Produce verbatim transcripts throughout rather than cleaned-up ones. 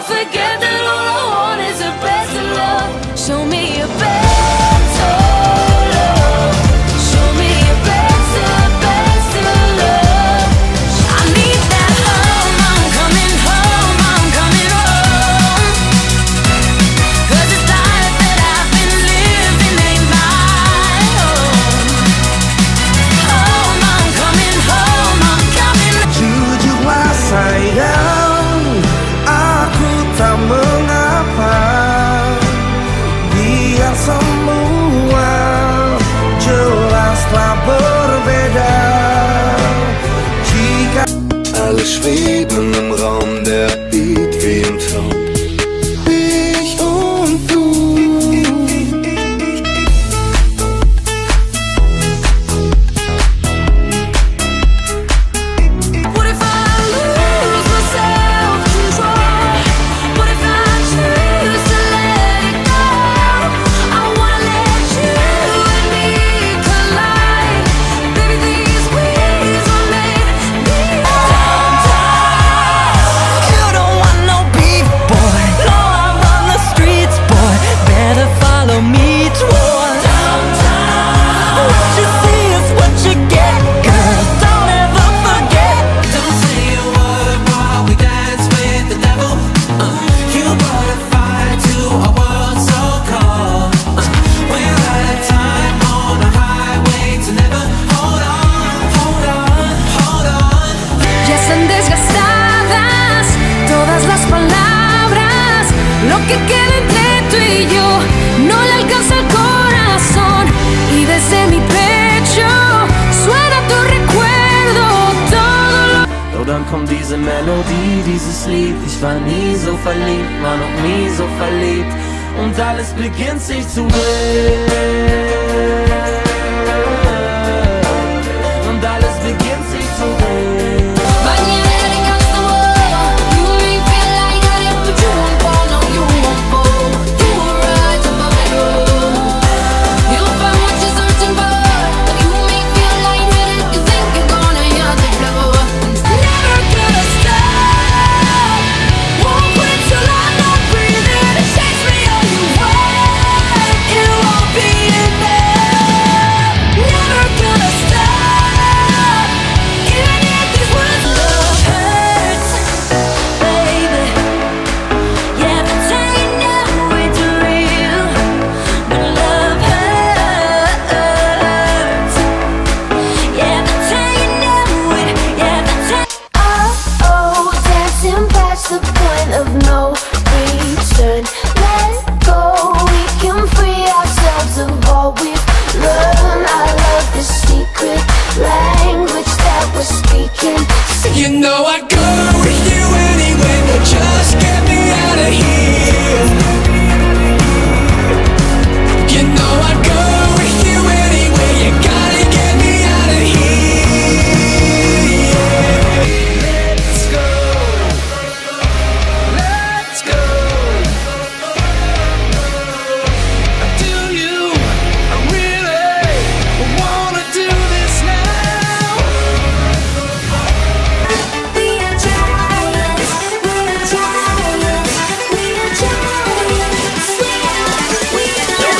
forget that all I want is a better love. Show me a better love. Show me a better, better love. I need that home, I'm coming home, I'm coming home. 'Cause this life that I've been living ain't my home. Home, I'm coming home, I'm coming home. Jujurlah sayang, aku tak mengapa. Biar semua jelaslah berbeda. Jika alle schweben im Raum, der Beat wie im Traum. Ich und du. What if I lose my self-control? What if I choose to let it go? I wanna let you and me collide. Baby, these wheels are made me downtight. You don't want no beef, boy. No, I run the streets, boy. Better follow me toward downtight. What you see is what you get, girl. Don't ever forget. Don't say a word while we dance with the devil. Uh, you brought a fire to a world so cold. Uh, we're out of time on a highway to never. Hold on, hold on, hold on. Ya están desgastadas todas las palabras. Lo que queda entre tú y yo no le alcanza el corazón. Y desde mi pecho suena tu recuerdo. Todo lo Oh, dann kommt diese Melodie, dieses Lied. Ich war nie so verliebt, war noch nie so verliebt. Und alles beginnt sich zu drehen. Und alles beginnt sich zu drehen. Bañera against the wall. You make me feel like I am, but you won't fall, no, you won't fall. You will rise above it all. You'll find what you're searching for. You make me feel lightheaded, you think you're gonna hear the flow. Never gonna stop. Won't quit till I'm not breathing. Chase me all you want. It won't be enough. Never gonna stop. Even if these words love hurts, baby. Yeah, but I know it's real. But love hurts. Yeah, but I know it. Yeah, but I. Oh, oh, dancing past the point of no return. Let go, we can free ourselves of all we've learned. I love the secret language that we're speaking. You know I'd go with you anyway, but just get me out of here. You know I'd go with you anyway, you gotta get me out of here. Let's go, let's go. Do you really wanna do this now? We are giants, we are giants, we are giants, we are, we are.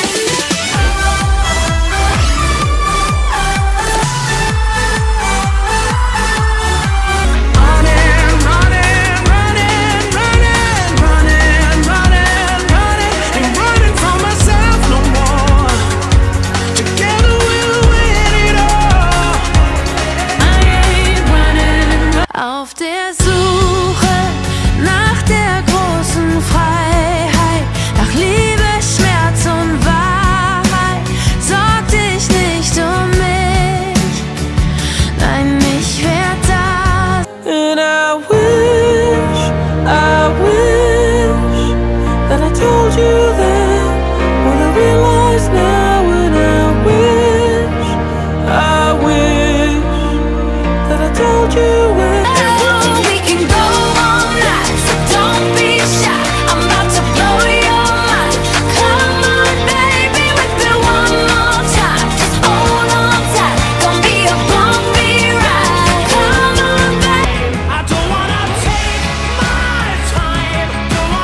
Running, running, running, running, running, running, running. Ain't running from myself no more. Together we'll win it all. I ain't running. Auf der Suche nach der großen Freiheit, nach Liebe, Schmerz und Wahrheit, sorg dich nicht um mich, nein, ich werd da. And I wish, I wish that I told you then what I realize now. And I wish, I wish that I told you when. Oh, we can go all night, so don't be shy. I'm about to blow your mind. Come on, baby, whip it one more time. Just hold on tight, gonna be a bumpy ride. Come on, baby. I don't wanna take my time, don't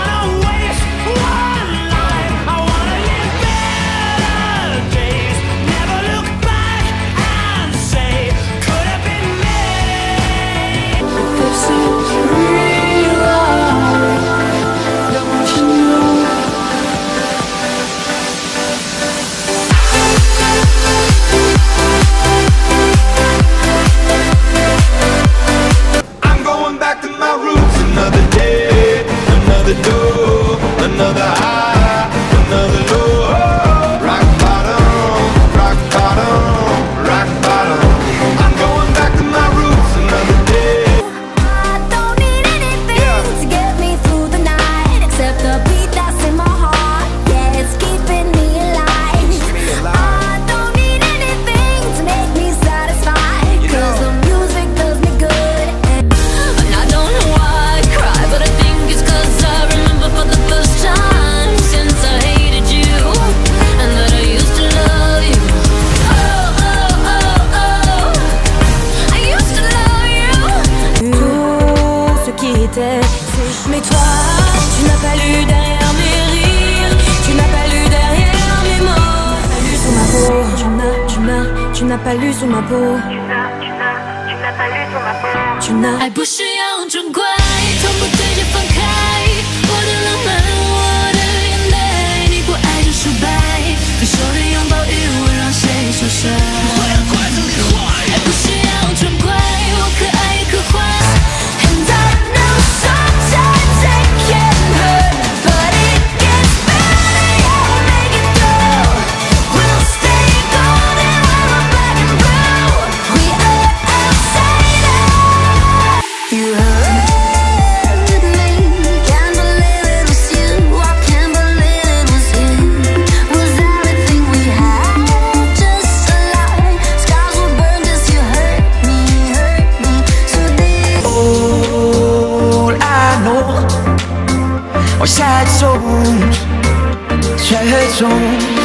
another high, another low. Rock bottom, rock bottom, rock bottom. I'm going back to my roots another day. I don't need anything yeah. to get me through the night, except the beat that's in my heart. Yeah, it's keeping me alive. I don't need anything to make me satisfied, you cause know. The music does me good. And, and I don't know why I cry, but I think it's cause I remember for the first time since I hated you, and that I used to love you. Oh, oh, oh, oh, I used to love you. Tout ce qui était, mais toi, tu n'as pas lu derrière mes rires, tu n'as pas lu derrière mes mots. Tu n'as, tu n'as, tu n'as pas lu sous ma peau. Tu n'as, tu n'as, tu n'as pas lu sous ma peau. Tu n'as。爱不是样种怪，从不对着放开。我的浪漫，我的眼泪，你不爱就失败。分手的拥抱与我让谁受伤？爱不是样种怪，我可爱也可坏。And I know sometimes it can hurt, but it gets better. You'll make it through. We'll stay golden while we're black and blue. We are outsiders. You hurt me. Can't believe it was you. I can't believe it was you. Was everything we had just a lie? Scars were burned as you hurt me, hurt me so deep. All I know are sad songs, sad songs.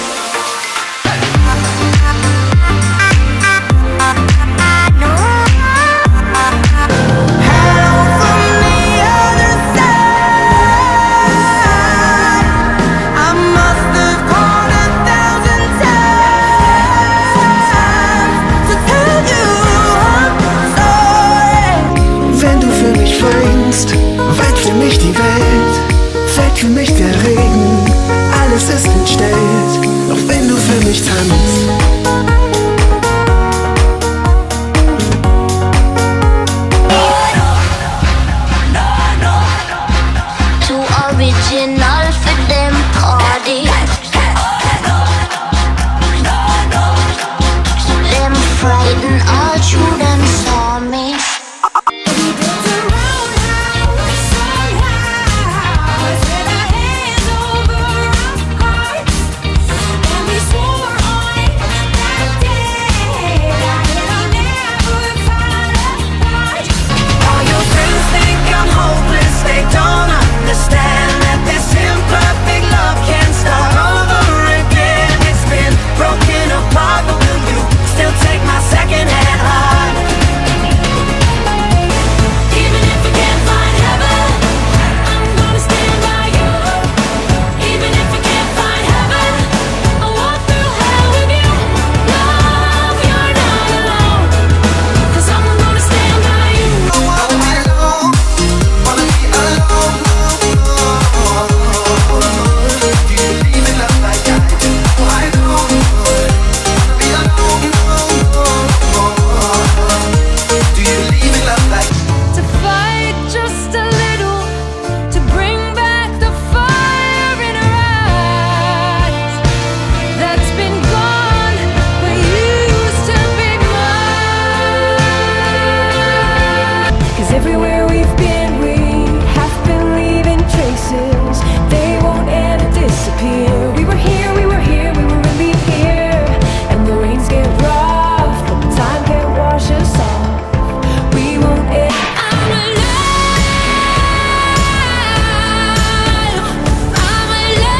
Hello from the other side. I must have called a thousand times to tell you I'm sorry. Wenn du für mich weinst, weint für mich die Welt, fällt für mich der Regen, alles ist entstellt. Doch wenn du für mich tanzt, Too original for them party. Them frightened all through them saw me. We built a roundhouse somehow, with our hands over our hearts, and we swore on it that day that I'll never fall apart. All your friends think I'm hopeless, they don't understand that this imperfect love can start over again. It's been broken apart, but will you still take my second-hand heart? Even if we can't find heaven, I'm gonna stand by you. Even if we can't find heaven, I'll walk through hell with you. Love, you're not alone, cause I'm gonna stand by you. I wanna be alone, wanna be alone. Do you believe in love like I do? I don't wanna be alone. Do you believe in love like To fight just a little, to bring back the fire in our eyes that's been gone, but used to be mine. Cause everywhere we've been, we have been leaving traces. They won't ever disappear. We were here, we were here, we were really here. And the rains get rough, but time can't wash us off. We won't ever. I'm alive. I'm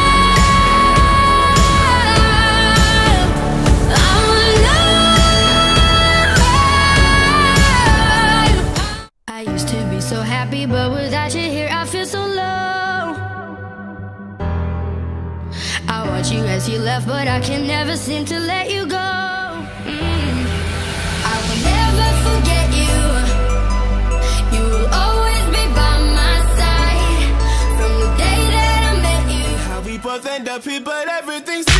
alive. I'm alive. I used to be so happy, but without you here, I feel so low. I watch you as you left, but I can never seem to let you go. Mm. I will never forget you. You will always be by my side. From the day that I met you. how we both end up here, but everything's